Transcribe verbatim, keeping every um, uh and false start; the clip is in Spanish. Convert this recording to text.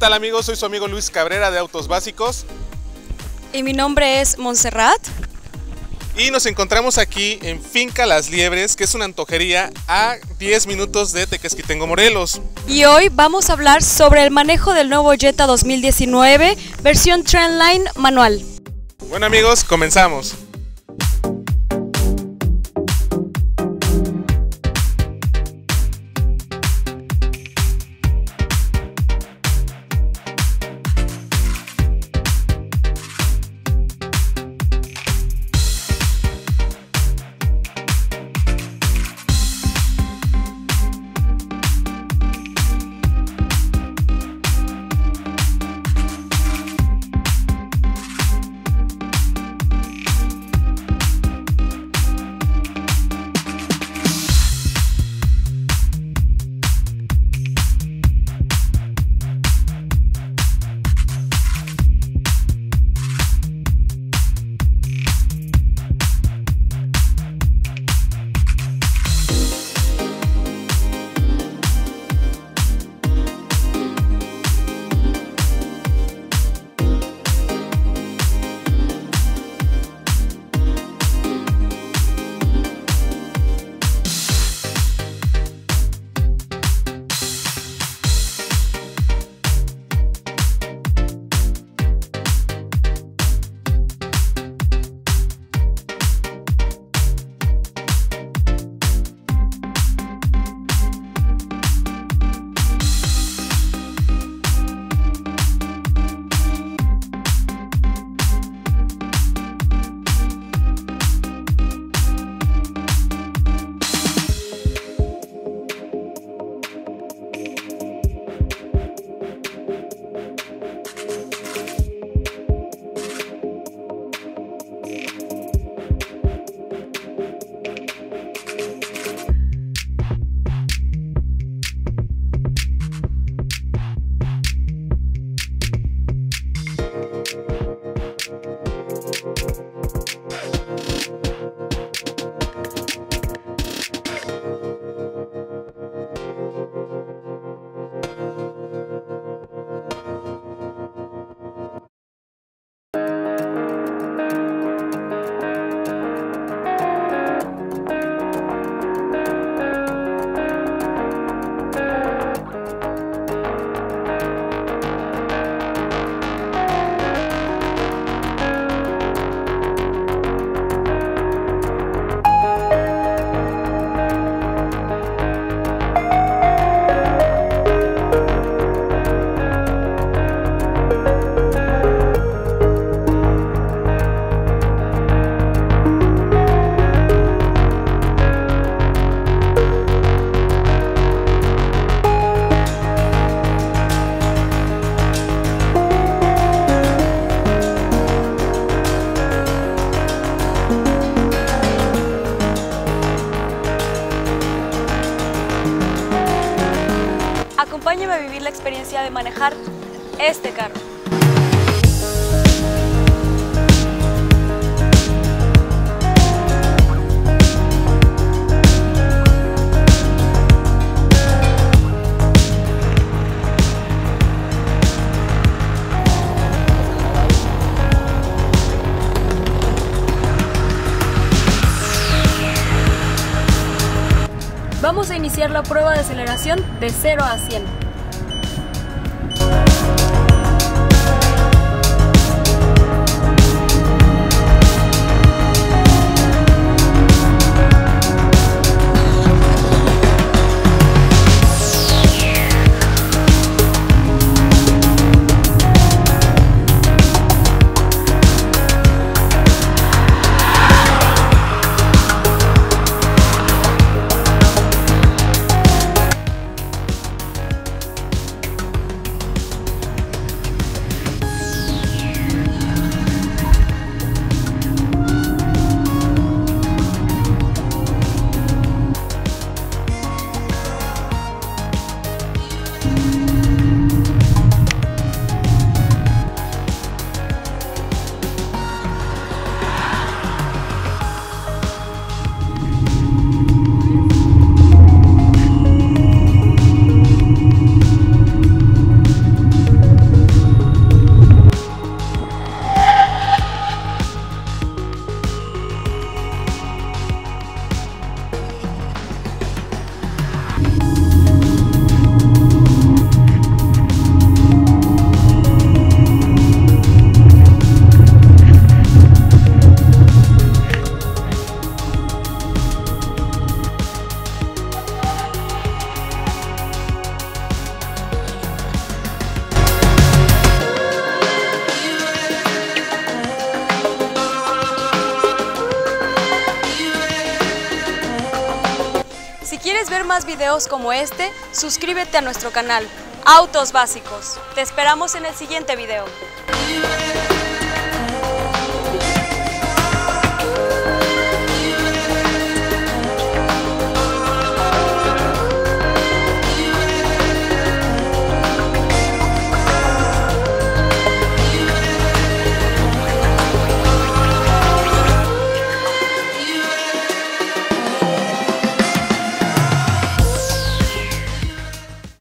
tal amigos? Soy su amigo Luis Cabrera de Autos Básicos. Y mi nombre es Montserrat. Y nos encontramos aquí en Finca Las Liebres, que es una antojería a diez minutos de Tequesquitengo, Morelos. Y hoy vamos a hablar sobre el manejo del nuevo Jetta dos mil diecinueve, versión Trendline manual. Bueno amigos, comenzamos. Acompáñame a vivir la experiencia de manejar este carro. Vamos a iniciar la prueba de aceleración de cero a cien. quieres ver más videos como este, suscríbete a nuestro canal Autos Básicos. Te esperamos en el siguiente video.